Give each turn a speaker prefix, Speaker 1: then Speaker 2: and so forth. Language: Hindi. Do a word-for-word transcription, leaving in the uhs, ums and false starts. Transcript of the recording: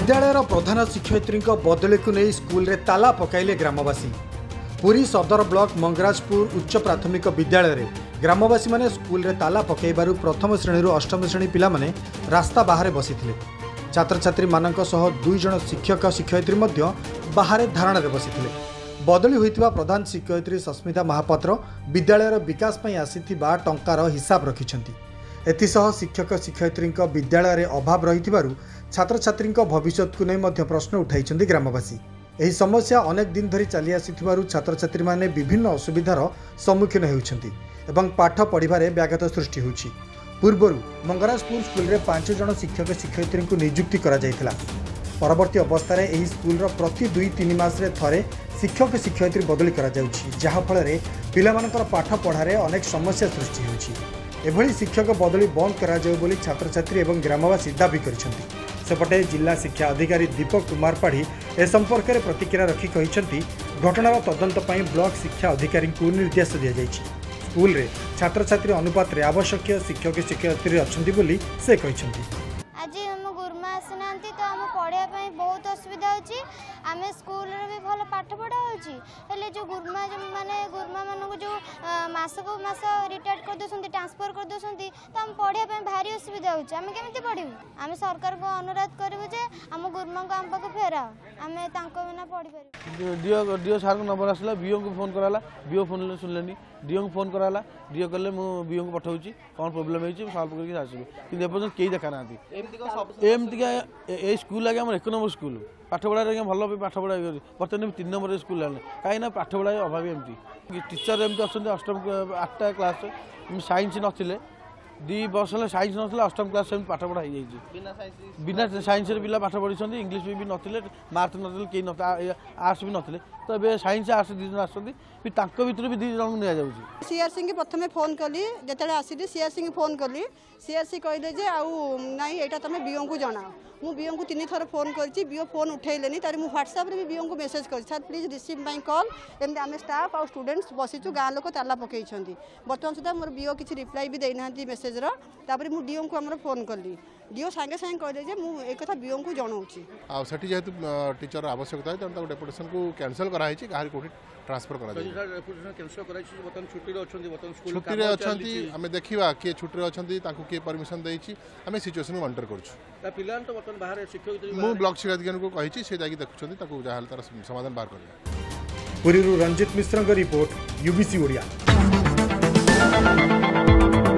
Speaker 1: विद्यालयर प्रधान शिक्षयित्री बदली को नहीं स्कूल रे ताला पकाइले ग्रामवासी। पुरी सदर ब्लॉक मंगराजपुर उच्च प्राथमिक विद्यालय रे ग्रामवासी माने स्कूल रे ताला पकाइबारु प्रथम श्रेणी अष्टम श्रेणी पिला माने रास्ता बाहर बसिथिले। छात्र छात्री मानक सह दुई जन शिक्षक शिक्षयित्री मध्य बाहर धारणा रे बसिथिले। बदली होइतिबा प्रधान शिक्षयित्री सस्मिता महापात्र विद्यालयर विकास पई आसीथिबा टंकार हिसाब रखिछंती। एथिसह शिक्षक शिक्षयित्री विद्यालय रे अभाव रहितिबारु छात्र छात्री भविष्य को नहीं मध्य प्रश्न उठाई ग्रामवासी। यही समस्या अनेक दिन धरी चली आसिथिबारु छात्र छात्री माने विभिन्न असुविधार सम्मुखीन हेउछंती एवं पाठ पढ़िबारे व्याघात सृष्टि होउछि। पूर्वरु मंगराजपुर स्कूल रे पांच जन शिक्षक शिक्षयित्री को नियुक्ति करा जायथिला। परवर्ती अवस्था रे एही स्कूल रो प्रति दुई तीन मास रे थरे शिक्षक शिक्षयित्री बदली करा जाउछि, जहा फल रे पिलामानकर पाठ पढ़ारे अनेक समस्या सृष्टि होउछि। एभली शिक्षक बदली बंद करा जाउ बोली छात्र छात्री एवं ग्रामवासी दाबी करिसंती। सेपटे जिला शिक्षा अधिकारी दीपक कुमार पाढ़ी ए संपर्क में प्रतिक्रिया रखी कहिसंती घटनार तदंत पई ब्लॉक शिक्षा अधिकारी को निर्देश दिया जायछि। स्कूल रे छात्र छात्री अनुपात रे आवश्यक शिक्षक शिक्षयित्री अछंती बोली से कहिसंती।
Speaker 2: आज हम गुरुमा आसनांती तो हम पढ़िया पई बहुत असुविधा होछि। आमे स्कूल रे भी भल पाठ पढ़ा होछि, हेले जो गुरुमा माने गुरुमा मानको जो मास को मास रिटायर्ड कर दोसंती ट्रांसफर कर दोसंती तो हम पढ़िया पई भारी असुविधा होछि। आमे केमिति पढ़िबु? आमे सरकार को अनुरोध करबु जे हम गुरुमा को हम पाको फेराओ, आमे तांको बिना पढ़ी परिबु।
Speaker 3: डीओ डीओ सार को नंबर आसला, बीओ को फोन कराला, बीओ फोन सुनलेनी, डीओ को फोन कराला, डीओ कहले मु बीओ को पठाउछि कोन प्रॉब्लम होइछि सॉल्व करके आसीबे, कि एपर्यंत केही देखा नांती। एमति का सब एमति का ए स्कूल आगे हमर एक नंबर स्कूल पाठ पढ़ा रे भल पाठ पढ़ा बर्तमान तीन नंबर स्कूल है कहीं पाठ पढ़ा अभाव एमती टीचर एमती अच्छा अष्टम आठटा क्लास साइंस नथिले दी वर्ष है साइंस ना अष्टम क्लास पाठ पढ़ा हो बिना साइंस पिला पाठ पढ़ी इंग्लीश भी नथिले मार्थ नथिले कई न आर्ट्स भी नथिले तो ये साइंस आर्ट्स दी जन आसती भितर भी दी जन नि
Speaker 4: सीआरसी की प्रथम फोन कली जो आसली सीआरसी फोन कली सीआरसी कहले जे आउ नाई एटा तुम बीओ को जनाओ। मु बीओ को तीन थर फोन करछि, बीओ फोन उठेलेनी तार मु व्हाट्सएप रे भी बीओ को मेसेज कर sir please receive my call. एमती आम स्टाफ आ स्टूडेंट्स बसीचु गाँ लोक ताला पकई बर्तमान सुधा मोर बीओ किसी रिप्लाई भी देना मेसेज रे मु डीओ को हमर फोन कली डीओ सांगे सांगे कहले जे मु एक कथा बीओ को जनाउछि।
Speaker 5: आ सेठी जेतु टीचर आवश्यकता है त डेपुटेशन को कैंसिल करा हिछि गाहर कोठी ट्रांसफर करा जाय। सर डेपुटेशन कैंसिल करा हिछि बतन छुट्टी रे अछंती बतन स्कूल छुट्टी रे अछंती हमें देखिबा के छुट्टी रे अछंती ताकू के परमिशन देछि हमें सिचुएशन मॉनिटर करछु। ता पिलान तो बतन बाहर शिक्षक मु ब्लॉक शिक्षा अधिकारी को कहिछि से जाकी देखुछंती ताकू जाहल तार समाधान बाहर करले।
Speaker 1: पुरीरू रंजित मिश्र रिपोर्ट यूबीसी ओडिया।